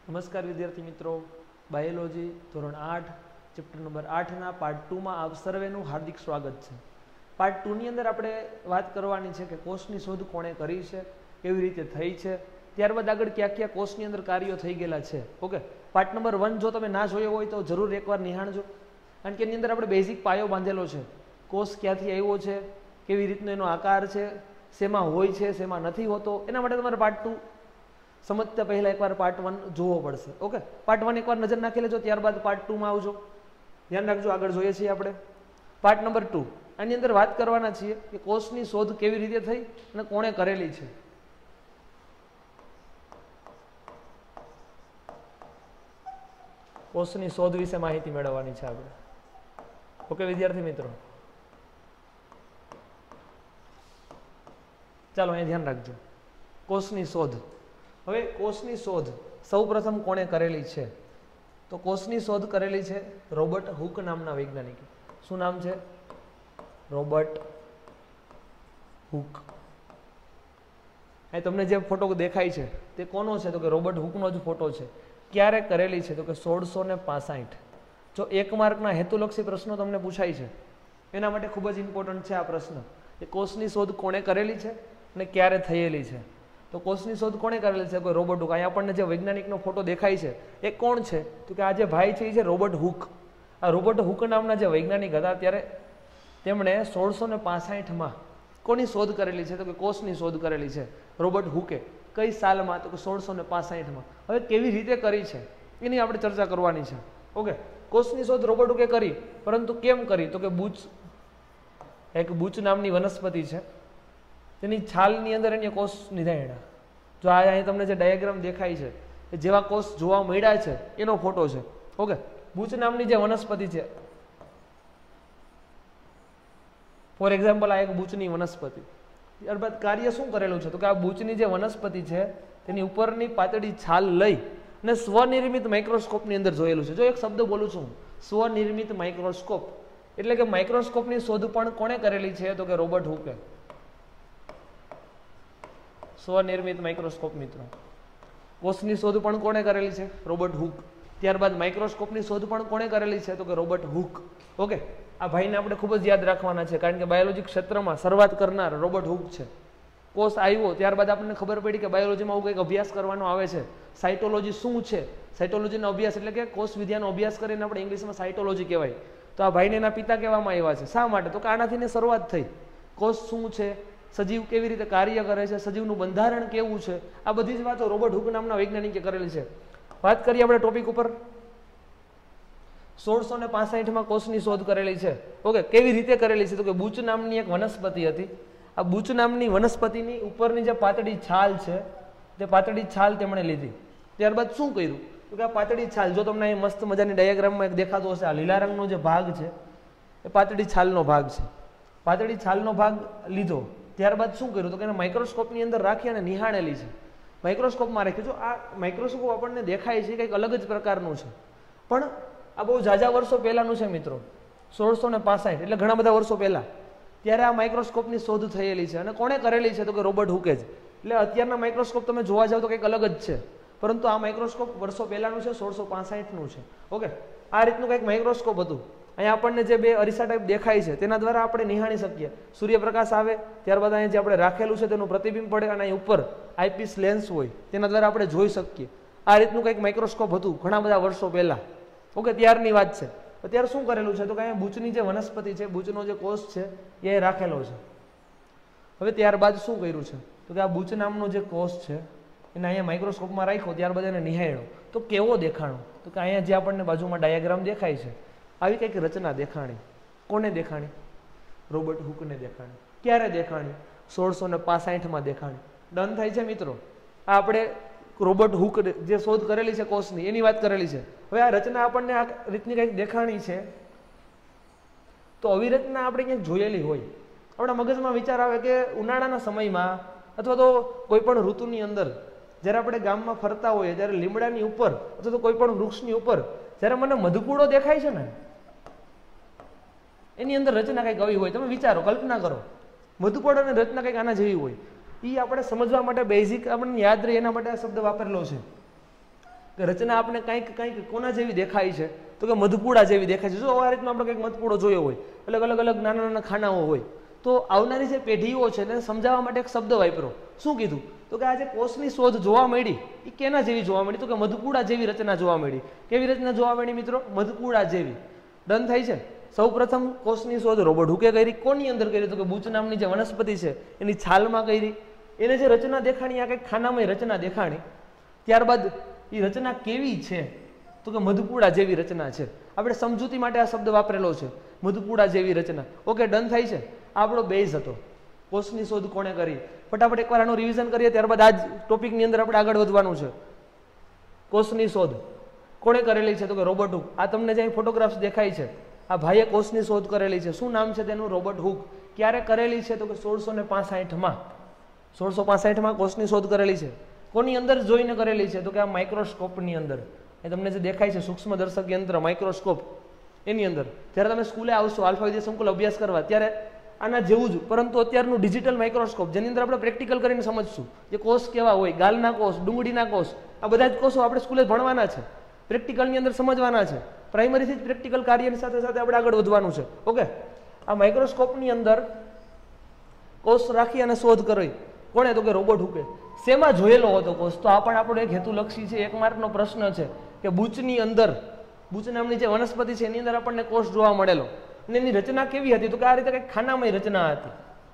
નમસ્કાર વિદ્યાર્થી મિત્રો, બાયોલોજી ધોરણ 8 ચેપ્ટર નંબર 8ના પાર્ટ 2માં આપ સર્વેનું હાર્દિક સ્વાગત છે। પાર્ટ 2ની અંદર આપણે વાત કરવાની છે કે કોષની શોધ કોણે કરી છે, કેવી રીતે થઈ છે, ત્યારબાદ આગળ કયા કયા કોષની અંદર કાર્યો થઈ ગયેલા છે। ઓકે, પાર્ટ નંબર 1 જો તમે ના જોયો હોય તો જરૂર એકવાર નિહાળજો, કારણ કે એની અંદર આપણે બેઝિક પાયો બાંધેલો છે। કોષ ક્યાંથી આવ્યો છે, કેવી રીતનો એનો આકાર છે, શેમાં હોય છે, શેમાં નથી હોતો, એના માટે તમારે પાર્ટ 2 સમજતા પહેલા એકવાર પાર્ટ 1 જોવો પડશે। ઓકે, પાર્ટ 1 એકવાર નજર નાખી લેજો, ત્યારબાદ પાર્ટ 2માં આવજો, ધ્યાન રાખજો। આગળ જોઈએ છીએ આપણે પાર્ટ નંબર 2। આની અંદર વાત કરવાના છીએ કે કોષની શોધ કેવી રીતે થઈ અને કોણે કરેલી છે। કોષની શોધ વિશે માહિતી મેળવવાની છે આપણે। ઓકે વિદ્યાર્થી મિત્રો, ચાલો અહીંયા ધ્યાન રાખજો। કોષની શોધ, હવે કોષની શોધ સૌપ્રથમ કોણે કરેલી છે? તો કોષની શોધ કરેલી છે રોબર્ટ હુક નામના વૈજ્ઞાનિકે। શું નામ છે? Robert hook. એ તમને જે ફોટો દેખાય છે તે કોનો છે? તો કે રોબર્ટ હુકનો જ ફોટો છે। ક્યારે કરેલી છે? તો કે 1665। જો 1 માર્કના હેતુલક્ષી પ્રશ્નો તમને પૂછાય છે એના માટે ખૂબ જ ઇમ્પોર્ટન્ટ છે આ પ્રશ્ન કે કોષની શોધ કોણે કરેલી છે અને ક્યારે થયેલી છે। તો કોષની શોધ કોણે કરેલી છે? કોઈ રોબર્ટ હુક। અહીંયા આપણને જે વૈજ્ઞાનિકનો ફોટો દેખાય છે એ કોણ છે? તો કે આ જે ભાઈ છે એ છે રોબર્ટ હુક। આ રોબર્ટ હુક નામના જે વૈજ્ઞાનિક હતા ત્યારે તેમણે 1665માં કોની શોધ કરેલી છે? તો કે કોષની શોધ કરેલી છે રોબર્ટ હુકે। કઈ સાલમાં? તો કે 1665માં। હવે કેવી રીતે કરી છે એની આપણે ચર્ચા કરવાની છે। ઓકે, કોષની શોધ રોબર્ટ હુકે કરી, પરંતુ કેમ કરી? તો કે એક બૂચ નામની વનસ્પતિ છે, તેની છાલની અંદર એને કોષ નિધાયણા। જો આ અહીં તમને જે ડાયાગ્રામ દેખાય છે એ જેવા કોષ જોવા મળ્યા છે એનો ફોટો છે। ઓકે, બૂચ નામની જે વનસ્પતિ છે, ફોર એક્ઝામ્પલ આ એક બૂચની વનસ્પતિ। ત્યારબાદ કાર્ય શું કરેલું છે? તો કે આ બૂચની જે વનસ્પતિ છે તેની ઉપરની પાતળી છાલ લઈ અને સ્વનિર્મિત માઇક્રોસ્કોપની અંદર જોયેલું છે। જો એક શબ્દ બોલું છું, સ્વનિર્મિત માઇક્રોસ્કોપ, એટલે કે માઇક્રોસ્કોપની શોધ પણ કોણે કરેલી છે? તો કે રોબર્ટ હુકે। સ્વનિર્મિત માઇક્રોસ્કોપ મિત્રો, કોષની શોધ પણ કોણે કરેલી છે? Robert Hooke. ત્યારબાદ માઇક્રોસ્કોપની શોધ પણ કોણે કરેલી છે? તો કે રોબર્ટ હુક। ઓકે, આ ભાઈને આપણે ખૂબ જ યાદ રાખવાના છે, કારણ કે બાયોલોજી ક્ષેત્રમાં શરૂઆત કરનાર રોબર્ટ હુક છે। કોષ આવ્યો ત્યારબાદ આપણને ખબર પડી કે બાયોલોજીમાં આવું કંઈક અભ્યાસ કરવાનો આવે છે। સાયટોલોજી શું છે? સાયટોલોજીનો અભ્યાસ એટલે કે કોષ વિદ્યાનો અભ્યાસ કરીને આપણે ઇંગ્લિશમાં સાયટોલોજી કહેવાય। તો આ ભાઈને એના પિતા કહેવામાં આવ્યા છે। શા માટે? તો કે આનાથી શરૂઆત થઈ। કોષ શું છે, સજીવ કેવી રીતે કાર્ય કરે છે, સજીવનું બંધારણ કેવું છે, આ બધી જ વાતો રોબર્ટ હુક નામના વૈજ્ઞાનિકે કરેલી છે। વાત કરીએ આપણે ટોપિક ઉપર। 1665માં કોષની શોધ કરેલી છે। ઓકે, કેવી રીતે કરેલી છે? તો કે બૂચ નામની એક વનસ્પતિ હતી। આ બૂચ નામની વનસ્પતિની ઉપરની જે પાતળી છાલ છે તે પાતળી છાલ તેમણે લીધી। ત્યારબાદ શું કર્યું? તો કે આ પાતળી છાલ, જો તમને અહીં મસ્ત મજાની ડાયાગ્રામમાં એક દેખાતો હશે, આ લીલા રંગનો જે ભાગ છે એ પાતળી છાલનો ભાગ છે। પાતળી છાલનો ભાગ લીધો, ત્યારબાદ શું કર્યું? તો કે એને માઇક્રોસ્કોપની અંદર રાખી અને નિહાળેલી છે। માઇક્રોસ્કોપમાં રાખી, જો આ માઇક્રોસ્કોપ આપણને દેખાય છે કંઈક અલગ જ પ્રકારનું છે, પણ આ બહુ ઝાઝા વર્ષો પહેલાનું છે મિત્રો। 1665 એટલે ઘણા બધા વર્ષો પહેલા ત્યારે આ માઇક્રોસ્કોપની શોધ થયેલી છે। અને કોણે કરેલી છે? તો કે રોબર્ટ હુકે જ। એટલે અત્યારના માઇક્રોસ્કોપ તમે જોવા જાવ તો કંઈક અલગ જ છે, પરંતુ આ માઇક્રોસ્કોપ વર્ષો પહેલાનું છે, 1665નું છે। ઓકે, આ રીતનું કંઈક માઇક્રોસ્કોપ હતું। અહીંયા આપણને જે બે અરીસા ટાઈપ દેખાય છે તેના દ્વારા આપણે નિહાળી શકીએ। સૂર્યપ્રકાશ આવે ત્યારબાદ અહીંયા જે આપણે રાખેલું છે તેનું પ્રતિબિંબ પડે અને અહીં ઉપર આઈપીસ લેન્સ હોય તેના દ્વારા આપણે જોઈ શકીએ। આ રીતનું કંઈક માઇક્રોસ્કોપ હતું ઘણા બધા વર્ષો પહેલા। ઓકે, ત્યારની વાત છે। અત્યારે શું કરેલું છે? તો કે અહીંયા બૂચની જે વનસ્પતિ છે, બૂચનો જે કોષ છે એ રાખેલો છે। હવે ત્યારબાદ શું કર્યું છે? તો કે આ બૂચ નામનો જે કોષ છે એને અહીંયા માઇક્રોસ્કોપમાં રાખ્યો, ત્યારબાદ એને નિહાળ્યો તો કેવો દેખાણો? તો કે અહીંયા જે આપણને બાજુમાં ડાયાગ્રામ દેખાય છે આવી કંઈક રચના દેખાણી। કોને દેખાણી? રોબર્ટ હુકને દેખાણી। ક્યારે દેખાણી? 1665માં દેખાણી। ડન થાય છે મિત્રો? આ આપણે રોબર્ટ હુક જે શોધ કરેલી છે કોષની એની વાત કરેલી છે। હવે આ રચના આપણને આ રીતની કંઈક દેખાણી છે, તો આવી રચના આપણે ક્યાંક જોયેલી હોય, આપણા મગજમાં વિચાર આવે કે ઉનાળાના સમયમાં અથવા તો કોઈ પણ ઋતુની અંદર જ્યારે આપણે ગામમાં ફરતા હોઈએ ત્યારે લીમડાની ઉપર અથવા તો કોઈ પણ વૃક્ષની ઉપર જ્યારે મને મધુકૂડો દેખાય છે ને, એની અંદર રચના કંઈક આવી હોય। તમે વિચારો, કલ્પના કરો, મધુકૂડોની રચના કંઈક આના જેવી હોય। એ આપણે સમજવા માટે બેઝિક આપણને યાદ રહે એના માટે આ શબ્દ વાપરેલો છે। કે રચના આપણે કંઈક કોના જેવી દેખાય છે, તો કે મધપૂડા જેવી દેખાય છે. જો આ રીતનો આપણે કંઈક મધપૂડો જોયો હોય, અલગ અલગ નાના ખાનાઓ હોય, તો આવનારી જે પેઢીઓ છે તેને સમજાવવા માટે એક શબ્દ વાપરો. શું કીધું? તો કે આ જે કોષની શોધ જોવા મળી એ કેના જેવી જોવા મળી? તો કે મધપૂડા જેવી રચના જોવા મળી. કેવી રચના જોવા મળી મિત્રો? મધપૂડા જેવી. ડન થાય છે. સૌ પ્રથમ કોષની શોધ રોબર્ટ હુકે કરી. કોની અંદર કરી? તો કે બૂચ નામની જે વનસ્પતિ છે એની છાલમાં કરી. એને જે રચના દેખાણી, આ કંઈક ખાનામાં રચના દેખાણી. ત્યારબાદ એ રચના કેવી છે? તો કે મધપૂડા જેવી રચના છે. આપણે સમજૂતી માટે આ શબ્દ વાપરેલો છે, મધપૂડા જેવી રચના. ઓકે, ડન થાય છે. આપણો બેઝ હતો. કોષની શોધ કોણે કરી? ફટાફટ એકવાર આનું રિવિઝન કરીએ, ત્યારબાદ આ જ ટોપિકની અંદર આપણે આગળ વધવાનું છે. કોષની શોધ કોણે કરેલી છે? તો કે રોબર્ટ હુક. આ તમને જે ફોટોગ્રાફ્સ દેખાય છે, આ ભાઈએ કોષની શોધ કરેલી છે. શું નામ છે તેનું? Robert Hooke. ક્યારે કરેલી છે? તો કે 1665માં. 1665માં કોષની શોધ કરેલી છે. કોની અંદર જોઈને કરેલી છે? તો કે આ માઇક્રોસ્કોપની અંદર. એ તમને જે દેખાય છે સૂક્ષ્મ દર્શક યંત્ર, માઇક્રોસ્કોપ, એની અંદર. જ્યારે તમે સ્કૂલે આવશો આલ્ફા વિદ્યા સંકુલ અભ્યાસ કરવા, ત્યારે આના જેવું જ, પરંતુ અત્યારનું ડિજિટલ માઇક્રોસ્કોપ, જેની અંદર આપણે પ્રેક્ટિકલ કરીને સમજશું જે કોષ કેવા હોય, ગાલના કોષ, ડુંગળીના કોષ, આ બધા જ કોષો આપણે સ્કૂલે ભણવાના છે, પ્રેક્ટિકલની અંદર સમજવાના છે. પ્રાઇમરીથી જ પ્રેક્ટિકલ કાર્યની સાથે સાથે આપણે આગળ વધવાનું છે. ઓકે, આ માઇક્રોસ્કોપની અંદર કોષ રાખી અને શોધ કરી કોણે? તો કે રોબર્ટ હુકે. શેમાં જોયેલો હતો કોષ? તો આ પણ આપણો એક હેતુલક્ષી છે, એક માર્કનો પ્રશ્ન છે કે બૂચની અંદર, બૂચ નામની જે વનસ્પતિ છે એની અંદર આપણને કોષ જોવા મળેલો. અને એની રચના કેવી હતી? તો કે આ રીતે કંઈક ખાનામય રચના હતી.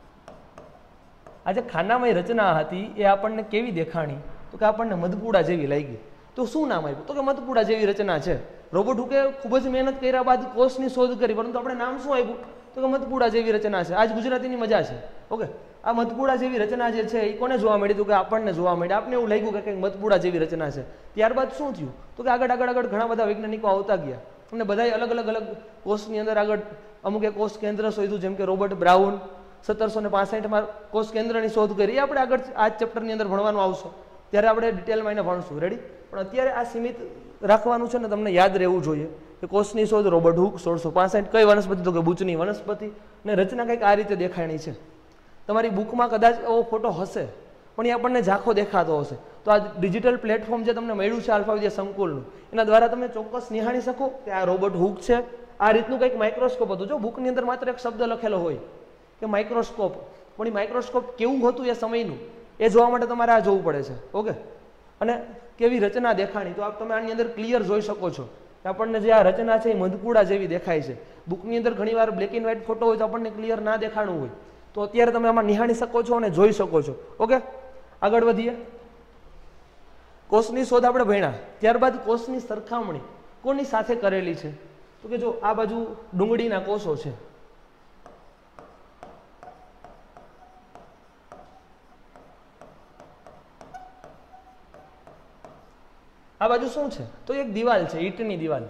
આ જે ખાનામય રચના હતી એ આપણને કેવી દેખાણી? તો કે આપણને મધપૂડા જેવી લાગી. તો શું નામ આપ્યું? તો કે મધપૂડા જેવી રચના છે. રોબર્ટ હુકે ખૂબ જ મહેનત કર્યા બાદ કોષની શોધ કરી, પરંતુ આપણે નામ શું આપ્યું? તો કે મધપૂડા જેવી રચના છે. આજ ગુજરાતીની મજા છે. ઓકે, આ મધપૂડા જેવી રચના જે છે એ કોને જોવા મળી? તો કે આપણને જોવા મળી. આપને એવું લાગ્યું કે કંઈક મધપૂડા જેવી રચના છે. ત્યારબાદ શું થયું? તો કે આગળ ઘણા બધા વૈજ્ઞાનિકો આવતા ગયા અને બધાએ અલગ કોષની અંદર આગળ અમુક એક કોષ કેન્દ્ર શોધ્યું, જેમ કે રોબર્ટ બ્રાઉન 1765માં કોષ કેન્દ્રની શોધ કરી. આપણે આગળ આ ચેપ્ટરની અંદર ભણવાનું આવશે, ત્યારે આપણે ડિટેલમાં એને ભણશું. રેડી? પણ અત્યારે આ સીમિત રાખવાનું છે ને, તમને યાદ રહેવું જોઈએ કે કોષની શોધ રોબર્ટ હુક 1665. કઈ વનસ્પતિ? તો કે બૂચની વનસ્પતિ. ને રચના કંઈક આ રીતે દેખાણી છે. તમારી બુકમાં કદાચ એવો ફોટો હશે, પણ એ આપણને ઝાંખો દેખાતો હશે. તો આ ડિજિટલ પ્લેટફોર્મ જે તમને મળ્યું છે આલ્ફા વિદ્યા સંકુલનું, એના દ્વારા તમે ચોક્કસ નિહાળી શકો કે આ રોબર્ટ હુક છે. આ રીતનું કંઈક માઇક્રોસ્કોપ હતું. જો બુકની અંદર માત્ર એક શબ્દ લખેલો હોય કે માઇક્રોસ્કોપ, પણ એ માઇક્રોસ્કોપ કેવું હતું એ સમયનું, એ જોવા માટે તમારે આ જોવું પડે છે. ઓકે, અને કેવી રચના દેખાણી, તો તમે આની અંદર ક્લિયર જોઈ શકો છો કે આપણને જે આ રચના છે એ મધપૂડા જેવી દેખાય છે. બુકની અંદર ઘણીવાર બ્લેક એન્ડ વ્હાઇટ ફોટો હોય તો આપણને ક્લિયર ના દેખાણું હોય, તો અત્યારે તમે આમાં નિહાળી શકો છો અને જોઈ શકો છો. ઓકે, આગળ વધીએ. કોષની શોધ આપણે ભણ્યા. ત્યારબાદ કોષની સરખામણી કોની સાથે કરેલી છે? તો કે જો આ બાજુ ડુંગળીના કોષો છે, આ બાજુ શું છે? તો એક દિવાલ છે, ઈંટની દિવાલ.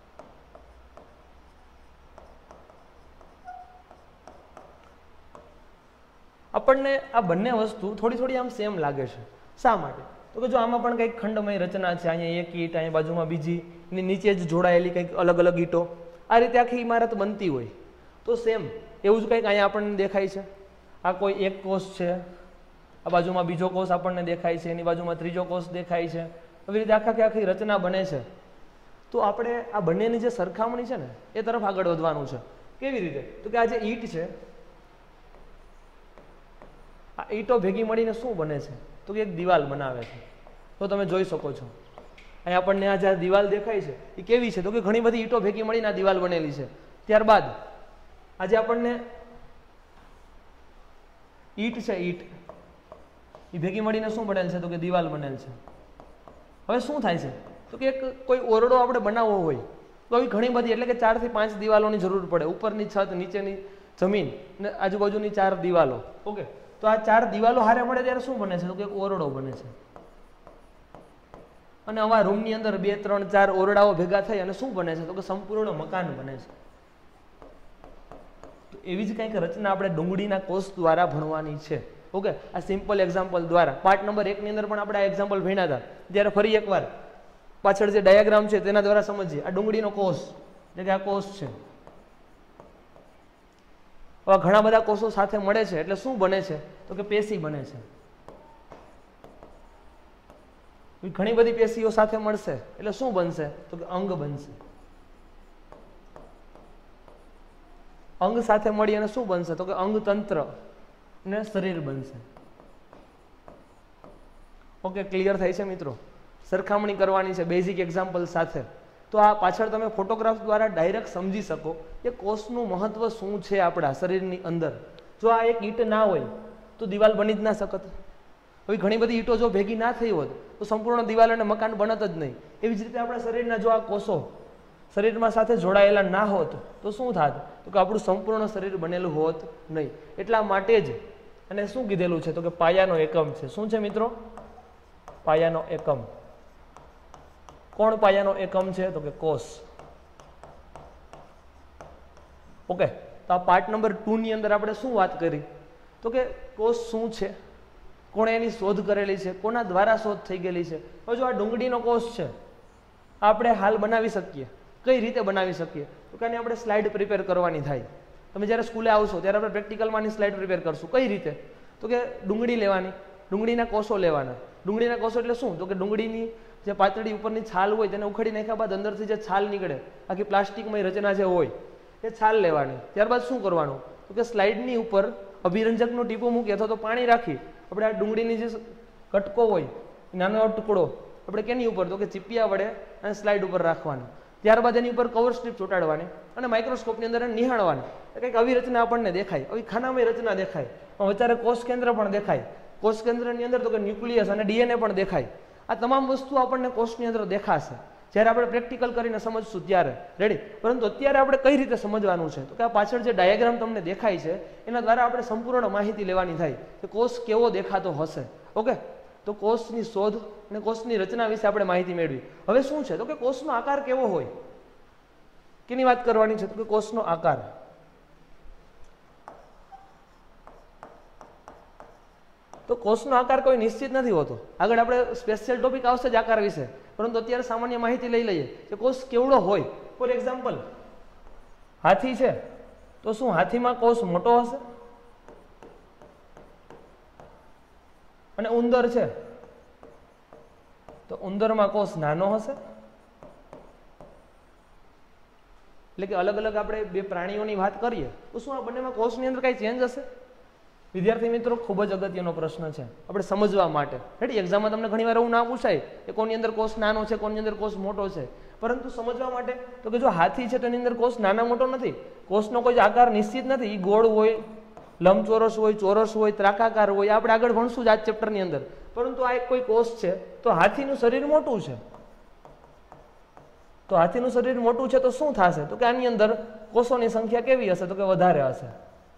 આપણને આ બંને વસ્તુ થોડી આમ સેમ લાગે છે. શા માટે? તો કે જો આમાં પણ કંઈક ખંડમય રચના છે. અહીંયા એક ઈંટ, અહીંયા બાજુમાં બીજી, એની નીચે જ જોડાયેલી કંઈક અલગ ઈંટો, આ રીતે આખી ઇમારત બનતી હોય. તો સેમ એવું જ કંઈક અહીંયા આપણને દેખાય છે. આ કોઈ એક કોષ છે, આ બાજુમાં બીજો કોષ આપણને દેખાય છે, એની બાજુમાં ત્રીજો કોષ દેખાય છે. એવી રીતે આખી રચના બને છે. તો આપણે આ બંનેની જે સરખામણી છે ને એ તરફ આગળ વધવાનું છે. કેવી રીતે? તો કે આ જે ઈંટ છે, આ ઈંટો ભેગી મળીને શું બને છે? તો કે એક દિવાલ બનાવે છે. તો તમે જોઈ શકો છો અહીંયા આપણને આ જે દિવાલ દેખાય છે એ કેવી છે? તો કે ઘણી બધી ઈંટો ભેગી મળીને આ દિવાલ બનેલી છે. ત્યારબાદ આજે આપણને ઈંટ છે, ઈંટ એ ભેગી મળીને શું બનેલ છે? તો કે દિવાલ બનેલ છે. હવે શું થાય છે? તો કે કોઈ ઓરડો આપણે બનાવવો હોય તો આવી ઘણી બધી, એટલે કે 4 થી 5 દિવાલોની જરૂર પડે. ઉપરની છત, નીચેની જમીન ને આજુબાજુની 4 દિવાલો. ઓકે, તો આ 4 દિવાલો હારે મળે ત્યારે શું બને છે? તો કે એક ઓરડો બને છે. અને આવા રૂમની અંદર 2, 3, 4 ઓરડાઓ ભેગા થઈ અને શું બને છે? તો કે સંપૂર્ણ મકાન બને છે. તો એવી જ કંઈક રચના આપણે ડુંગળીના કોષ દ્વારા ભણવાની છે. ઓકે, આ સિમ્પલ એક્ઝામ્પલ દ્વારા પાર્ટ નંબર 1 ની અંદર પણ આપણે આ એક્ઝામ્પલ ભણ્યા હતા. ત્યારે ફરી એકવાર પાછળ જે ડાયાગ્રામ છે તેના દ્વારા સમજીએ. આ ડુંગળીનો કોષ, એટલે કે આ કોષ છે. હવે ઘણા બધા કોષો સાથે મળે છે એટલે શું બને છે? તો કે પેશી બને છે. ઘણી બધી પેશીઓ સાથે મળશે એટલે શું બનશે તો કે અંગ બનશે. અંગ સાથે મળી અને શું બનશે તો કે અંગતંત્ર ને શરીર બનશે. ઓકે, ક્લિયર થાય છે મિત્રો? સરખામણી કરવાની છે બેઝિક એક્ઝામ્પલ સાથે. તો આ પાછળ તમે ફોટોગ્રાફ દ્વારા ડાયરેક્ટ સમજી શકો કે કોષનું મહત્વ શું છે આપણા શરીરની અંદર. જો આ એક ઈંટ ના હોય તો દિવાલ બની જ ના શકત. હવે ઘણી બધી ઈંટો જો ભેગી ના થઈ હોત તો સંપૂર્ણ દિવાલ અને મકાન બનત જ નહીં. એવી જ રીતે આપણા શરીરના જો આ કોષો શરીરમાં સાથે જોડાયેલા ના હોત તો શું થાત તો કે આપણું સંપૂર્ણ શરીર બનેલું હોત નહીં. એટલા માટે જ અને શું કીધેલું છે તો કે પાયાનો એકમ છે. શું છે મિત્રો? પાયાનો એકમ. કોણ પાયાનો એકમ છે તો કે કોષ. ઓકે, તો આ પાર્ટ નંબર 2 ની અંદર આપણે શું વાત કરી તો કે કોષ શું છે, કોણે એની શોધ કરેલી છે, કોના દ્વારા શોધ થઈ ગયેલી છે. હવે જો આ ડુંગળીનો કોષ છે આપણે હાલ બનાવી શકીએ. કઈ રીતે બનાવી શકીએ તો કે આપણે સ્લાઇડ પ્રિપેર કરવાની થાય. તમે જ્યારે સ્કૂલે આવશો ત્યારે આપણે પ્રેક્ટિકલમાંની સ્લાઇડ પ્રિપેર કરશું. કઈ રીતે તો કે ડુંગળી લેવાની, ડુંગળીના કોષો લેવાના. ડુંગળીના કોષો એટલે શું તો કે ડુંગળીની જે પાતળી ઉપરની છાલ હોય તેને ઉખડી નાખ્યા બાદ અંદરથી જે છાલ નીકળે આખી પ્લાસ્ટિકમય રચના જે હોય એ છાલ લેવાની. ત્યારબાદ શું કરવાનું તો કે સ્લાઇડની ઉપર અભિરંજકનું ટીપું મૂકી અથવા તો પાણી રાખી આપણે આ ડુંગળીની જે કટકો હોય નાનો ટુકડો આપણે કેની ઉપર તો કે ચીપિયા વડે અને સ્લાઇડ ઉપર રાખવાની. ત્યારબાદ એની ઉપર કવર સ્ટ્રીપ ચોંટાડવાની અને માઇક્રોસ્કોપની અંદર નિહાળવાની. કંઈક આવી રચના આપણને દેખાય, આવી ખાનામય રચના દેખાય, વચ્ચે કોષ કેન્દ્ર પણ દેખાય. કોષ કેન્દ્રની અંદર તો કે ન્યુક્લિયસ અને ડીએનએ પણ દેખાય. આ તમામ વસ્તુ આપણને કોષની અંદર દેખાશે જ્યારે આપણે પ્રેક્ટિકલ કરીને સમજશું ત્યારે. રેડી? પરંતુ અત્યારે આપણે કઈ રીતે સમજવાનું છે તો કે આ પાછળ જે ડાયાગ્રામ તમને દેખાય છે એના દ્વારા આપણે સંપૂર્ણ માહિતી લેવાની થાય કે કોષ કેવો દેખાતો હશે. ઓકે, તો કોષની શોધ અને કોષની રચના વિશે આપણે માહિતી મેળવી. હવે શું છે તો કે કોષનો આકાર કેવો હોય, કેની વાત કરવાની છે તો કે કોષનો આકાર. તો કોષનો આકાર કોઈ નિશ્ચિત નથી હોતો. આગળ આપણે સ્પેશિયલ ટોપિક આવશે જ આકાર વિશે, પરંતુ અત્યારે સામાન્ય માહિતી લઈ લઈએ કે કોષ કેવડો હોય. ફોર એક્ઝામ્પલ હાથી છે તો શું હાથીમાં કોષ મોટો હશે? અને ઉંદર છે તો ઉંદરમાં કોષ નાનો હશે? એટલે કે અલગ અલગ આપણે બે પ્રાણીઓની વાત કરીએ તો શું આ બંનેમાં કોષની અંદર કઈ ચેન્જ હશે? વિદ્યાર્થી મિત્રો, ખૂબ જ અગત્યનો પ્રશ્ન છે આપણે સમજવા માટે. રેડી? એક્ઝામમાં તમને ઘણી વાર એવું ના પૂછાય કે કોની અંદર કોષ નાનો છે, કોની અંદર કોષ મોટો છે, પરંતુ સમજવા માટે તો કે જો હાથી છે તેની અંદર કોષ નાના મોટો નથી. કોષનો કોઈ આકાર નિશ્ચિત નથી. એ ગોળ હોય, લંબચોરસ હોય, ચોરસ હોય, ત્રાકાકાર હોય, આપણે આગળ ભણશું જ આ ચેપ્ટરની અંદર. પરંતુ આ એક કોઈ કોષ છે તો હાથીનું શરીર મોટું છે. તો હાથીનું શરીર મોટું છે તો શું થશે તો કે આની અંદર કોષોની સંખ્યા કેવી હશે તો કે વધારે હશે.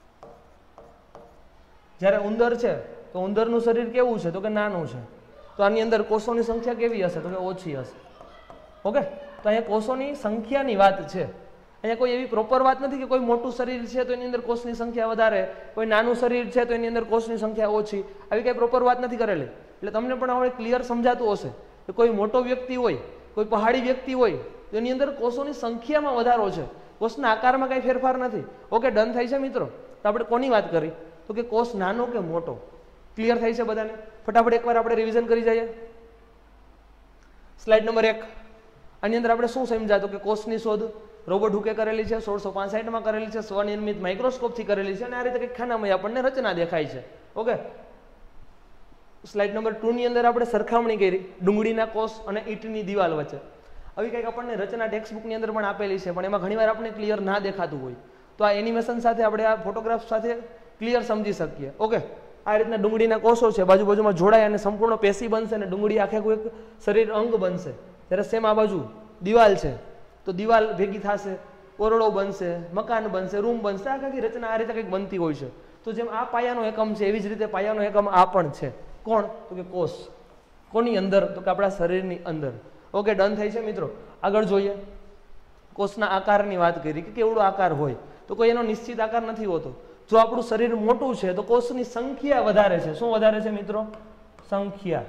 જ્યારે ઉંદર છે તો ઉંદરનું શરીર કેવું છે તો કે નાનું છે, તો આની અંદર કોષોની સંખ્યા કેવી હશે તો કે ઓછી હશે. ઓકે, તો અહીંયા કોષોની સંખ્યાની વાત છે. અહીંયા કોઈ એવી પ્રોપર વાત નથી કે કોઈ મોટું શરીર છે તો એની અંદર કોષની સંખ્યા વધારે, કોઈ નાનું શરીર છે તો એની અંદર કોષની સંખ્યા ઓછી. આવી કઈ પ્રોપર વાત નથી કરેલી. એટલે તમને પણ હવે ક્લિયર સમજાતું હશે કે કોઈ મોટો વ્યક્તિ હોય, કોઈ પહાડી વ્યક્તિ હોય તો એની અંદર કોષોની સંખ્યામાં વધારો છે, કોષના આકારમાં કઈ ફેરફાર નથી. ઓકે, ડન થાય છે મિત્રો? તો આપણે કોની વાત કરી તો કે કોષ નાનો કે મોટો. ક્લિયર થાય છે બધાને? ફટાફટ એકવાર આપણે રિવિઝન કરી જઈએ. Slide number 1. આની અંદર આપણે શું સમજ્યા તો કે કોષની શોધ રોબર્ટ હુકે કરેલી છે, 1665માં કરેલી છે, સ્વનિર્મિત માઇક્રોસ્કોપથી કરેલી છે અને આ રીતે કંઈક ખાનામાં આપણને રચના દેખાય છે. ઓકે, સ્લાઇડ નંબર 2 ની અંદર આપણે સરખામણી કરી ડુંગળીના કોષ અને ઈંટની દિવાલ વચ્ચે. આવી કંઈક આપણને રચના ટેક્સ્ટબુકની અંદર પણ આપેલી છે, પણ એમાં ઘણીવાર આપણે ક્લિયર ના દેખાતું હોય તો આ એનિમેશન સાથે આપણે આ ફોટોગ્રાફ સાથે ક્લિયર સમજી શકીએ. ઓકે, આ રીતના ડુંગળીના કોષો છે બાજુ બાજુમાં જોડાય અને સંપૂર્ણ પેશી બનશે અને ડુંગળી આખે કોઈ શરીર અંગ બનશે. ત્યારે સેમ આ બાજુ દિવાલ છે તો દિવાલ ભેગી થશે, ઓરડો બનશે, મકાન બનશે, રૂમ બનશે. આખી રચના આ રીતે કંઈક બનતી હોય છે. તો જેમ આ પાયાનો એકમ છે એવી જ રીતે પાયાનો એકમ આ પણ છે. કોણ તો કે કોષ. કોની અંદર તો કે આપણા શરીરની અંદર. ઓકે, ડન થાય છે મિત્રો? આગળ જોઈએ. કોષના આકારની વાત કરી કે કેવડો આકાર હોય તો કોઈ એનો નિશ્ચિત આકાર નથી હોતો. જો આપણું શરીર મોટું છે તો કોષની સંખ્યા વધારે છે. શું વધારે છે મિત્રો? સંખ્યા.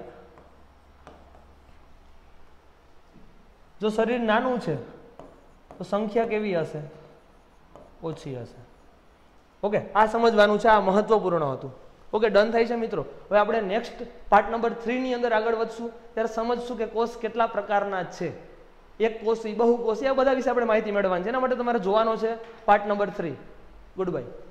જો શરીર નાનું છે તો સંખ્યા કેવી હશે? ઓછી હશે. ઓકે, આ સમજવાનું છે, આ મહત્વપૂર્ણ હતું. ઓકે, ડન થાય છે મિત્રો. હવે આપણે નેક્સ્ટ પાર્ટ નંબર 3 ની અંદર આગળ વધશું ત્યારે સમજશું કે કોષ કેટલા પ્રકારના છે, એક કોષી, બહુકોષી, આ બધા વિશે આપણે માહિતી મેળવવાની છે. એના માટે તમારે જોવાનો છે પાર્ટ નંબર 3. Good bye.